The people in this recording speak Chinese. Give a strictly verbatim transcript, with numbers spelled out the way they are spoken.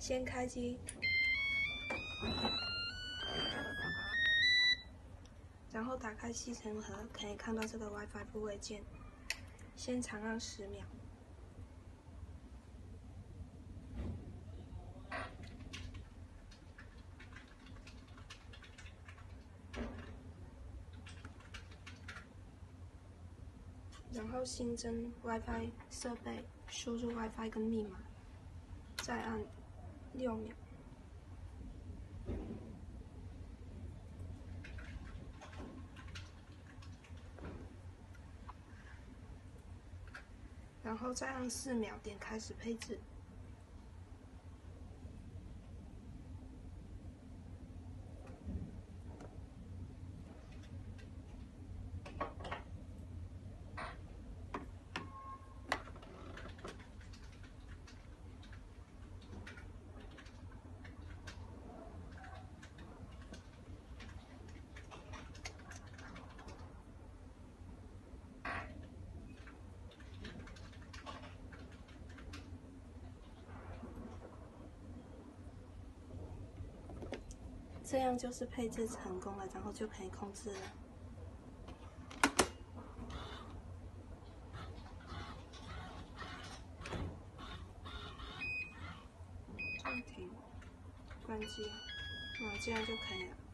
先开机，然后打开吸尘盒，可以看到这个 WiFi 部位键，先长按十秒。 然后新增 WiFi 设备，输入 WiFi 跟密码，再按六秒。然后再按四秒，点开始配置。这样就是配置成功了，然后就可以控制了。暂停，关机，啊，这样就可以了。